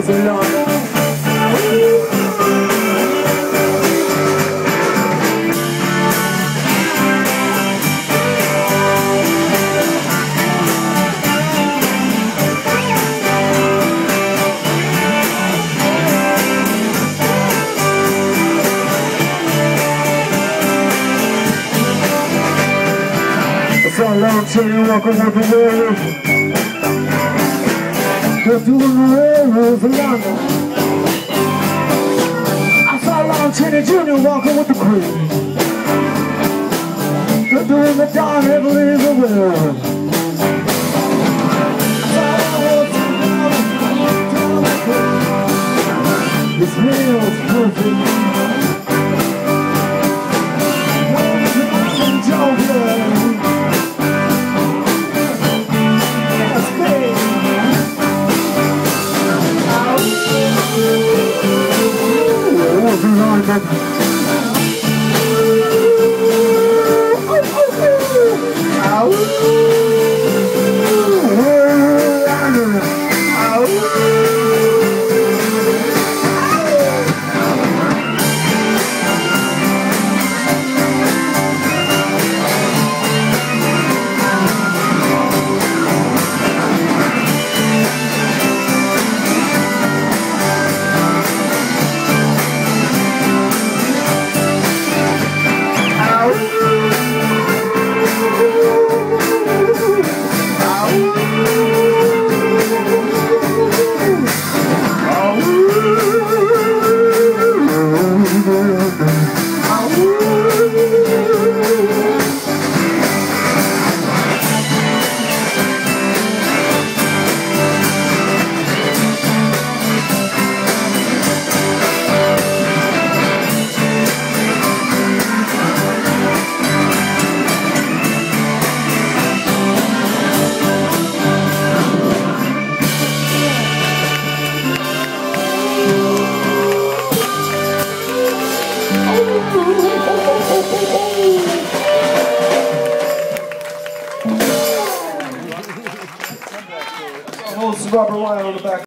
for London. It's a long chain walking with the werewolves. They're doing the werewolves in London. I saw Long Cheney Jr. walking with the Queen. They're doing the Don Heavily the werewolf. This meal's perfect. Robert Wyatt on the back.